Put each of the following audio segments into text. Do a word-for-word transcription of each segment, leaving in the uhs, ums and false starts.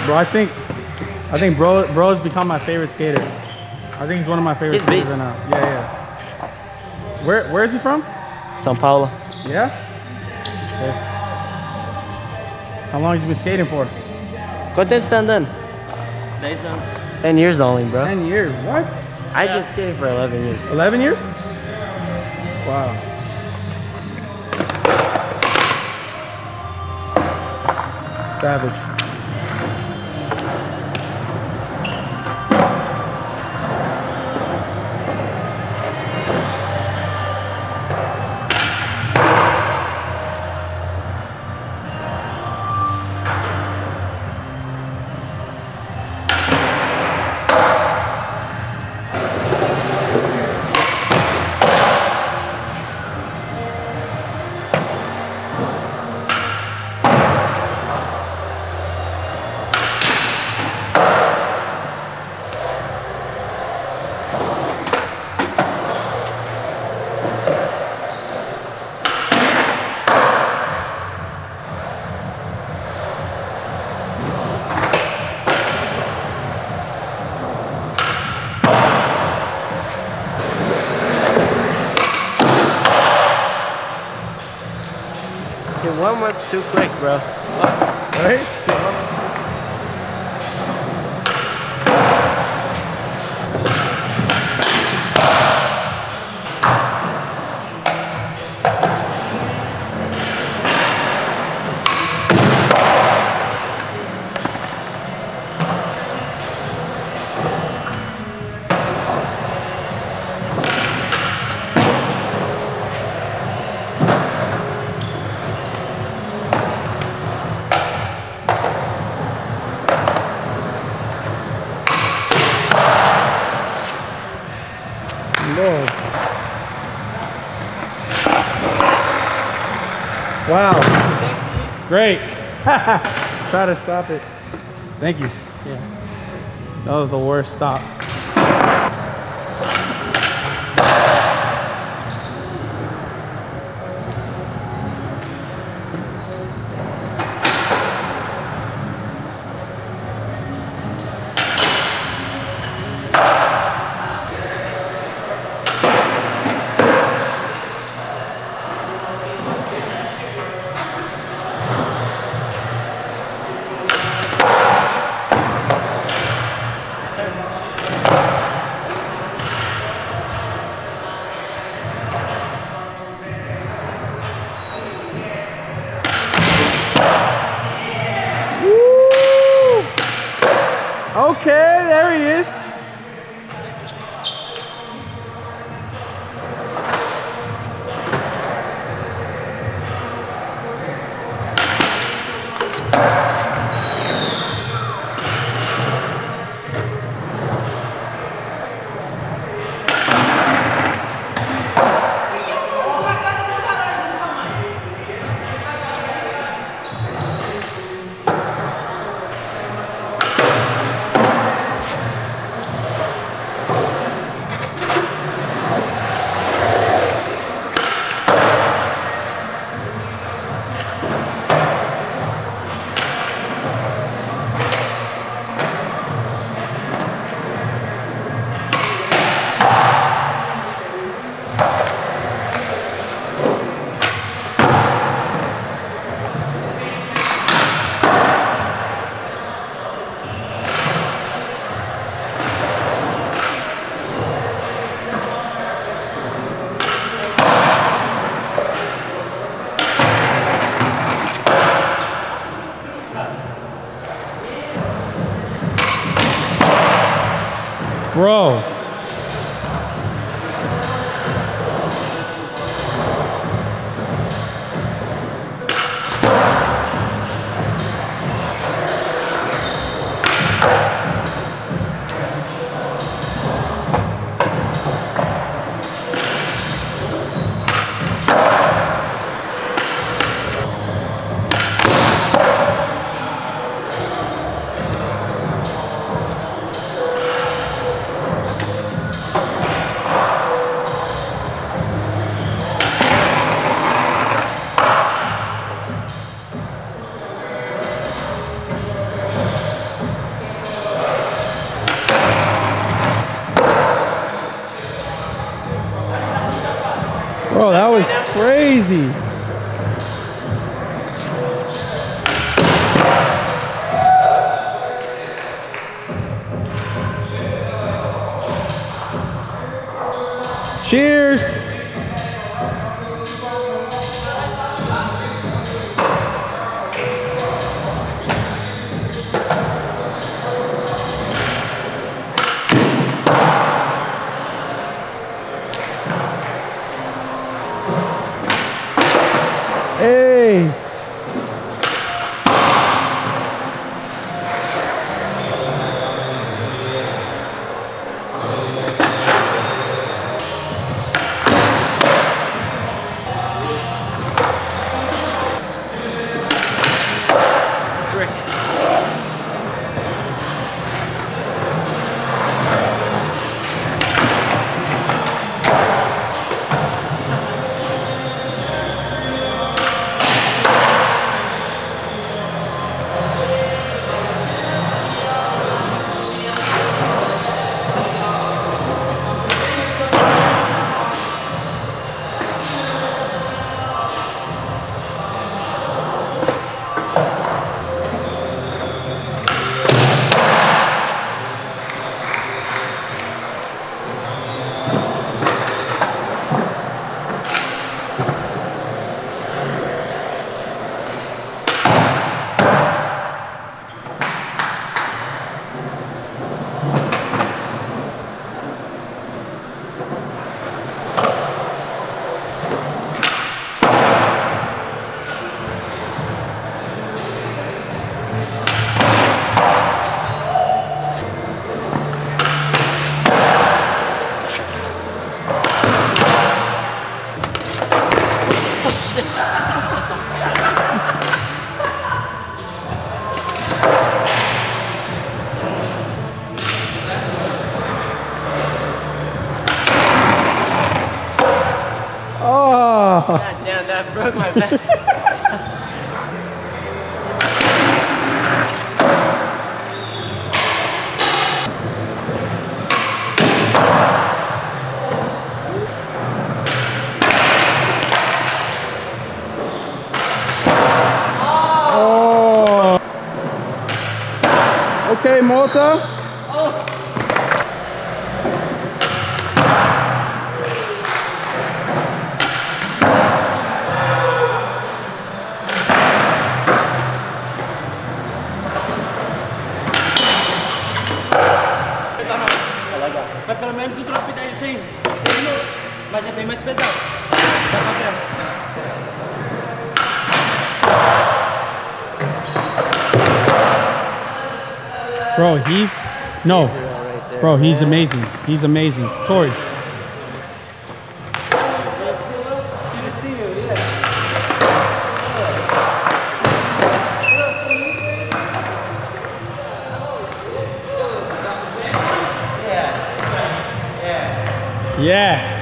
Bro, I think, I think bro, bro's become my favorite skater. I think he's one of my favorite He's skaters beast. right now. Yeah, yeah. Where, where is he from? São Paulo. Yeah? Sick. How long have you been skating for? Quanto tempo você tá andando? dez anos. ten years only, bro. ten years, what? I just skated for eleven years. eleven years? Wow. Savage. It warm up too quick, bro. Right? Lord. Wow. Great. Try to stop it. Thank you. Yeah. That was the worst stop. Okay, there he is. Bro. Bro, that was crazy. Cheers. Hey. God damn, that broke my back. Oh. Okay, Malta. Oh. Mas pelo menos o drop dele tem, tem no, mas é bem mais pesado. Dá pra ver. Bro, he's no. Bro, he's amazing. He's amazing. Tori. Yeah.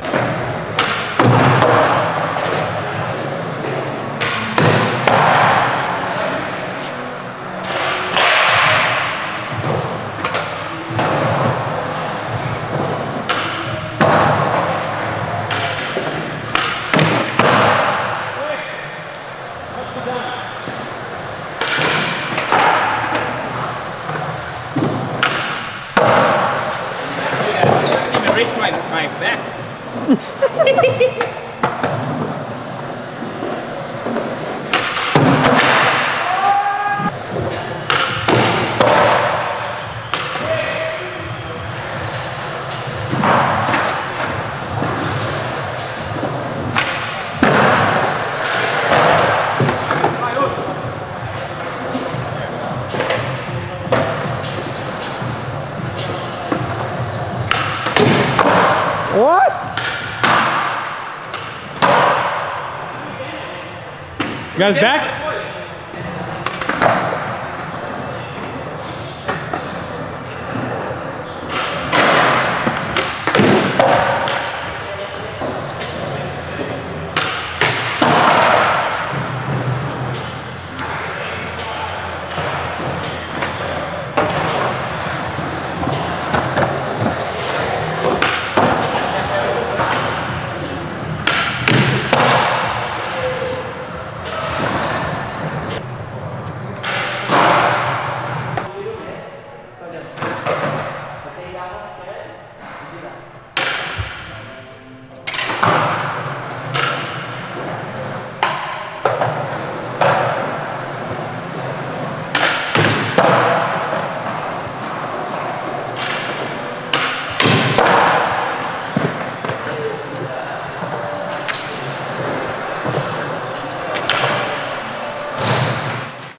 Reach my, my back. What? You guys back?